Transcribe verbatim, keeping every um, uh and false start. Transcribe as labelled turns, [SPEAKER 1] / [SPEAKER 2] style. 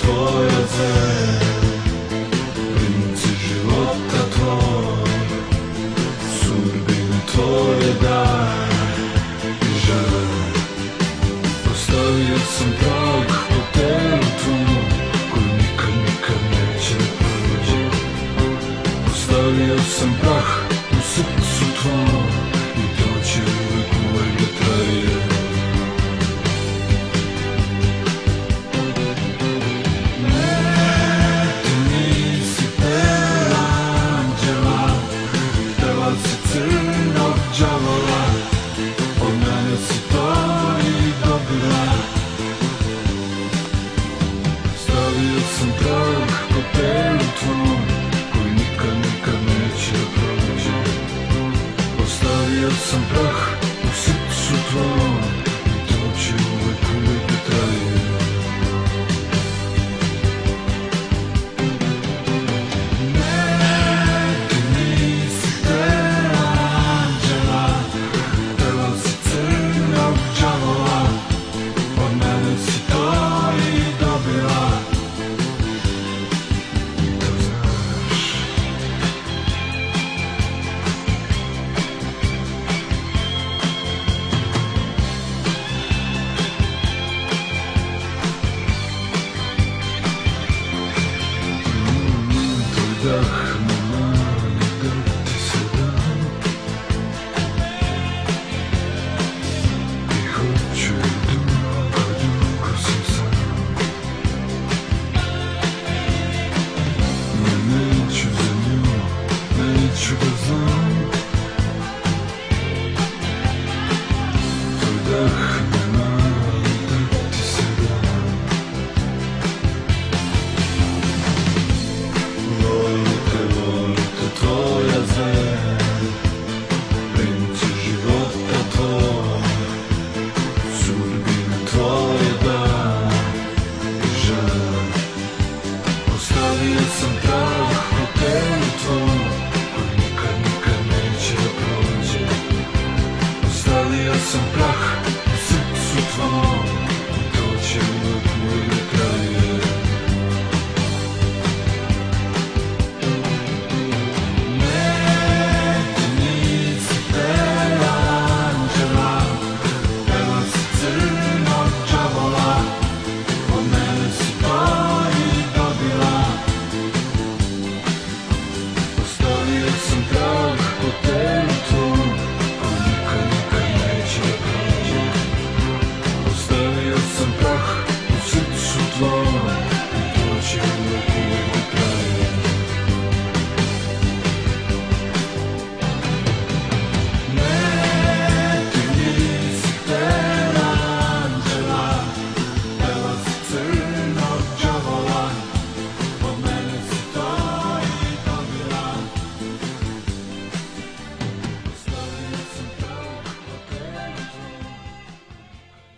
[SPEAKER 1] tvoja zem, princi života tvoj, sudbine tvoje daj i želje. Ostavio sam trag po telu tvom, koji nikad, nikad neće da prođe. Ostavio sam prah u srcu tvom i to će uvek, uvek da traje. Crnog đavola, od mene si to i dobila. Stavio sam trag po telu tvom, koji nikad, nikad neće da prođe. Ostavio sam prah u srcu tvom i to će uvek, uvek da traje. Dah me mani da ti se dam i hoću dugo, dugo sam sam. No neću za nju, neću da znam. Tvoj dah me mani da ti se dam. Tvoja zem, princi života tvoj, sudbine tvoje daj i želje. Ostavio sam trag po telu tvom, koji nikad, nikad neće da prođe. Ostavio sam prah u srcu tvom i to će uvek, uvek da traje. Sam prah u srcu tvoj i to će uvek, uvek